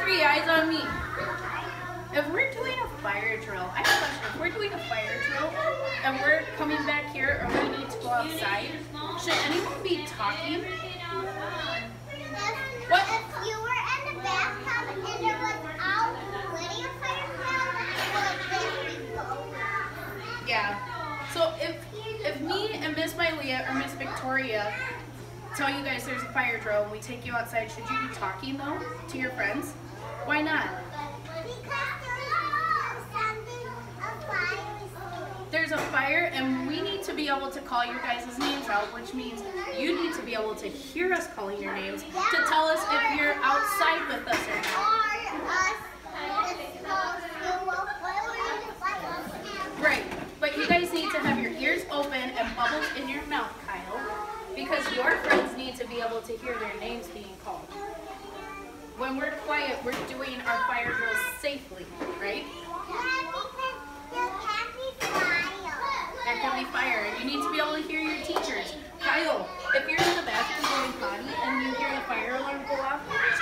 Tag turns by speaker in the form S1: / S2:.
S1: Three eyes on me. If we're doing a fire drill, I have a question. If we're doing a fire drill and we're coming back here or we need to go outside, should anyone be talking? What?
S2: If you were in the bathtub and there was already a fire drill,
S1: Yeah. So if me and Miss Mylea or Miss Victoria tell you guys there's a fire drill and we take you outside, should you be talking though to your friends? Why not? There's a fire and we need to be able to call your guys' names out, which means you need to be able to hear us calling your names to tell us if you're outside with us or not. Right, but you guys need to have your ears open and bubbles in your mouth, Kyle, because your friends need to be able to hear their names being called. When we're quiet, we're doing our fire drills safely, right? There can be fire, and you need to be able to hear your teachers. Kyle, if you're in the bathroom going potty and you hear the fire alarm go off,